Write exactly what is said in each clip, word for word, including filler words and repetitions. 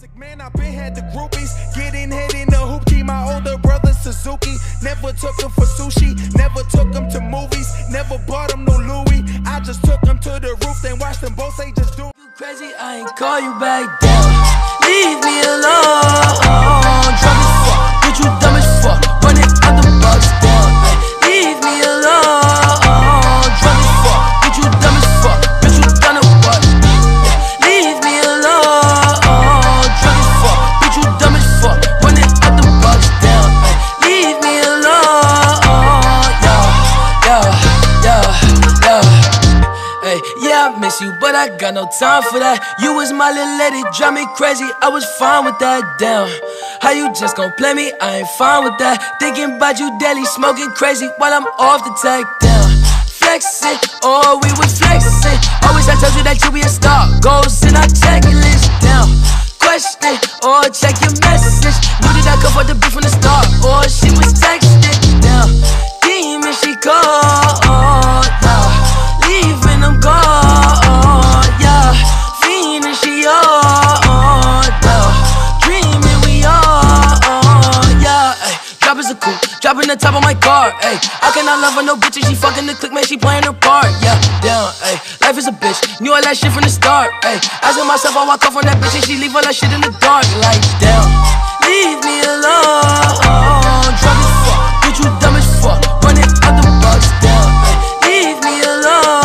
Man, I been had the groupies, getting head in the hoopty. My older brother Suzuki, never took him for sushi, never took him to movies, never bought him no Louis. I just took him to the roof, then watched them both say just do. You crazy, I ain't call you back down. Leave me alone. Drunk as fuck, bitch, you dumb as fuck. Running out the box down. Leave me alone. Drunk as fuck, bitch, you dumb as fuck. Bitch, you done a what? Leave me alone. Drunk as fuck, bitch, you dumb as fuck. Running out the box down. Leave me alone. Yo, yo, yo, yo. Hey, yeah, I miss you, but I got no time for that. You was my little lady, drive me crazy, I was fine with that. Damn, how you just gon' play me? I ain't fine with that. Thinking about you daily, smoking crazy while I'm off the tag. Down, flexing, oh, we was flexing. Always I told you that you be a star. Goals in our checklist. Down, question, or check your message. Knew that I could afford the beat from the start, or she was texting. Down, demon, she called. Yeah. Leaving them gone, yeah. Fiending, she on, yeah. Dreaming, we on, yeah. Ay, drop is a coupe, dropping the top of my car. Ay, I cannot love her, no bitch, and she fucking the click, man, she playing her part. Yeah, down, ay. Life is a bitch, knew all that shit from the start. Ay, asking myself, I walk off on that bitch, and she leave all that shit in the dark. Like, down, leave me alone. Drunk as fuck, bitch, you dumb as fuck. Running out the box down. Ay, leave me alone.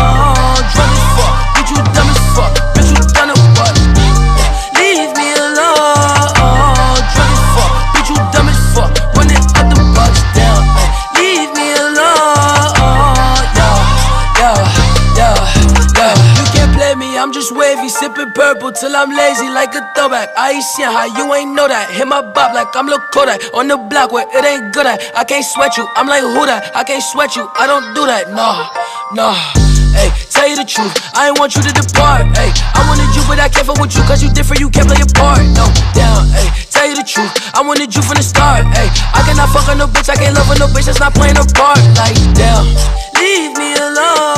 I'm just wavy, sipping purple till I'm lazy like a throwback. I ain't seen how you ain't know that. Hit my bop like I'm Lil Kodak on the block where it ain't good at. I can't sweat you, I'm like who that? I can't sweat you, I don't do that. Nah, nah. Hey, tell you the truth, I ain't want you to depart. Hey, I wanted you, but I can't fuck with you, cause you different, you can't play your part. No, down, hey, tell you the truth, I wanted you from the start. Hey, I cannot fuck on no bitch, I can't love on no bitch that's not playing her part. Like, damn, leave me alone.